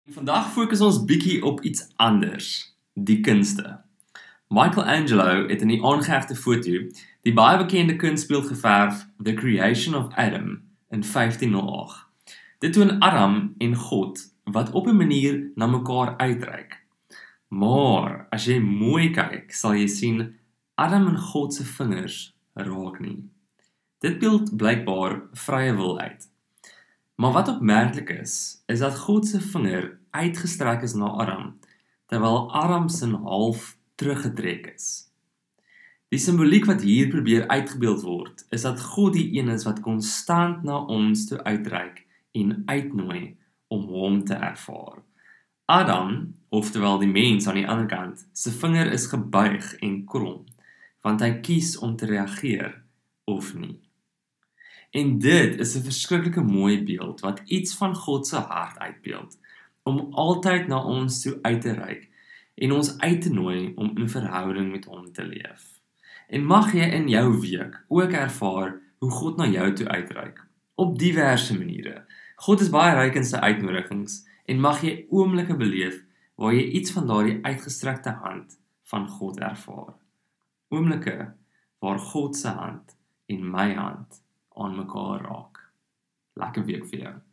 Vandag fokus ons bietjie op iets anders, die kunste. Michelangelo het in die aangehegte foto die baie bekende kunstbeeld geverf The Creation of Adam in 1508. Dit toon Adam en God wat op 'n manier na mekaar uitreik. Maar as jy mooi kyk, sal jy sien Adam en God se vingers raak nie. Dit beeld blykbaar vrye wil uit. Maar wat opmerklik is dat God se vinger uitgestrek is na Adam, terwyl Adam se half teruggetrek is. Die simboliek wat hier probeer uitgebeeld word, is dat God die een is wat konstant na ons toe uitreik en uitnooi om hom te ervaar. Adam, oftewel die mens aan die ander kant, se vinger is gebuig en krom, want hy kies om te reageer of nie. En dit is 'n verskriklike mooi beeld wat iets van God se hart uitbeeld, om altyd na ons toe uit te reik en ons uit te nooi om in verhouding met hom te leef. En mag jy in jou week ook ervaar hoe God na jou toe uitreik, op diverse maniere. God is baie ryk in sy uitnodigings en mag jy oomblikke beleef waar jy iets van daardie uitgestrekte hand van God ervaar. Oomblikke waar God se hand en my hand aan mekaar raak. Lekker week vir jou.